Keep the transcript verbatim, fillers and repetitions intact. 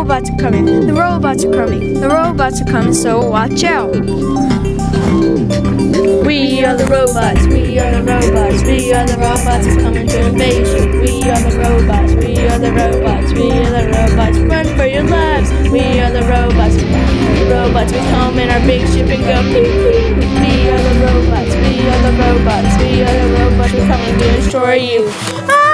robots are coming. The robots are coming. The robots are coming, so watch out. We are the robots. We are the robots. We are the robots who's coming to invade you. We are the robots. We are the robots. We are the robots. Run for your lives. We are the robots. Robots, we come in our big ship and go pew pew. We are the robots. We are the robots. We are the robots who are coming to destroy you. Ah!